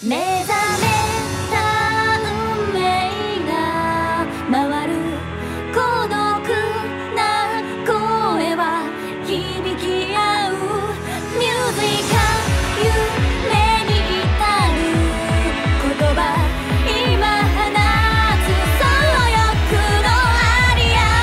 目覚めた運命が回る孤独な声は響き合うミュージカル夢に至る言葉今放つその欲のありや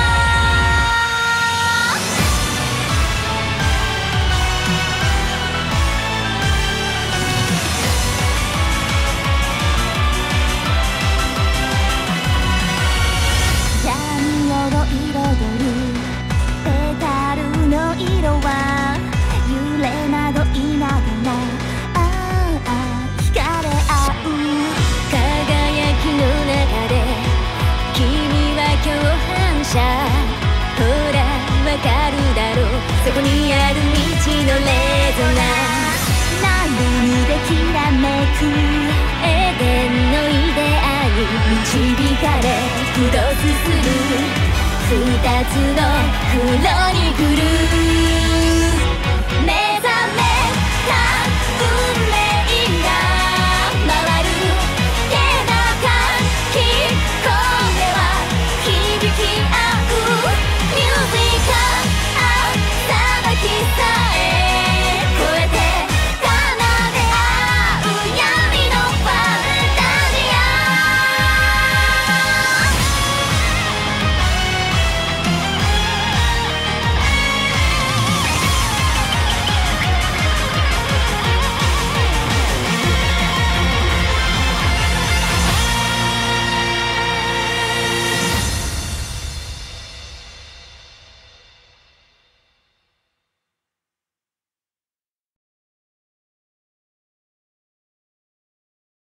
闇を彩るペタルの色は揺れ惑いながら惹かれ合う輝きの中で君は共犯者ほらわかるだろうそこにある道のレゾナナルできらめくエデンのイデアに導かれクロスする二つの風呂に来る